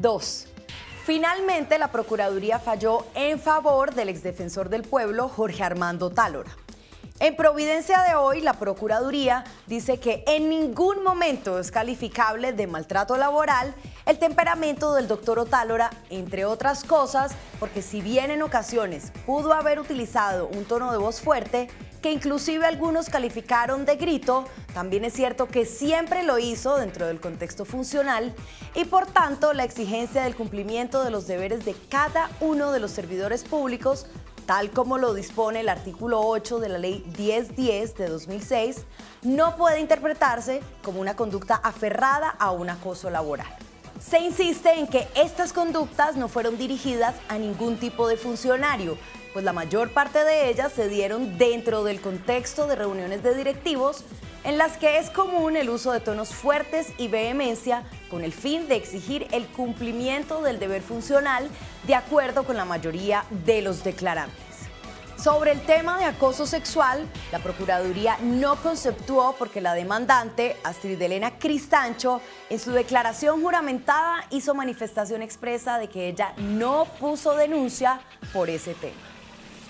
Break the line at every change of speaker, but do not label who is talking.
2. Finalmente, la Procuraduría falló en favor del exdefensor del pueblo, Jorge Armando Tálora. En Providencia de hoy, la Procuraduría dice que en ningún momento es calificable de maltrato laboral el temperamento del doctor Otálora, entre otras cosas, porque si bien en ocasiones pudo haber utilizado un tono de voz fuerte, que inclusive algunos calificaron de grito, también es cierto que siempre lo hizo dentro del contexto funcional y por tanto la exigencia del cumplimiento de los deberes de cada uno de los servidores públicos, tal como lo dispone el artículo 8 de la Ley 1010 de 2006, no puede interpretarse como una conducta aferrada a un acoso laboral. Se insiste en que estas conductas no fueron dirigidas a ningún tipo de funcionario, pues la mayor parte de ellas se dieron dentro del contexto de reuniones de directivos en las que es común el uso de tonos fuertes y vehemencia con el fin de exigir el cumplimiento del deber funcional de acuerdo con la mayoría de los declarantes. Sobre el tema de acoso sexual, la Procuraduría no conceptuó porque la demandante, Astrid Elena Cristancho, en su declaración juramentada hizo manifestación expresa de que ella no puso denuncia por ese tema.